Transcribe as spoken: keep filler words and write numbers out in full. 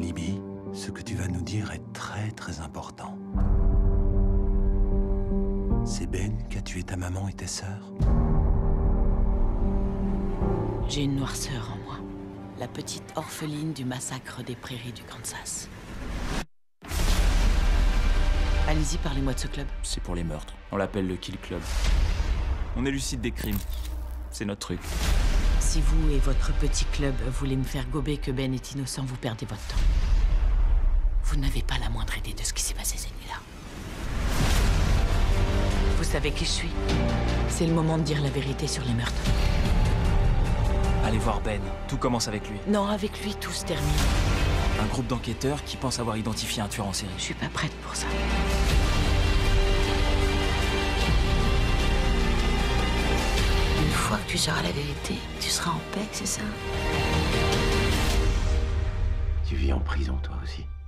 Libby, ce que tu vas nous dire est très très important. C'est Ben qui a tué ta maman et tes sœurs? J'ai une noirceur en moi. La petite orpheline du massacre des prairies du Kansas. Allez-y, parlez-moi de ce club. C'est pour les meurtres. On l'appelle le Kill Club. On élucide des crimes. C'est notre truc. Si vous et votre petit club voulez me faire gober que Ben est innocent, vous perdez votre temps. Vous n'avez pas la moindre idée de ce qui s'est passé cette nuit-là. Vous savez qui je suis. C'est le moment de dire la vérité sur les meurtres. Allez voir Ben. Tout commence avec lui. Non, avec lui, tout se termine. Un groupe d'enquêteurs qui pense avoir identifié un tueur en série. Je suis pas prête pour ça. Une fois que tu sauras la vérité, tu seras en paix, c'est ça? Tu vis en prison toi aussi?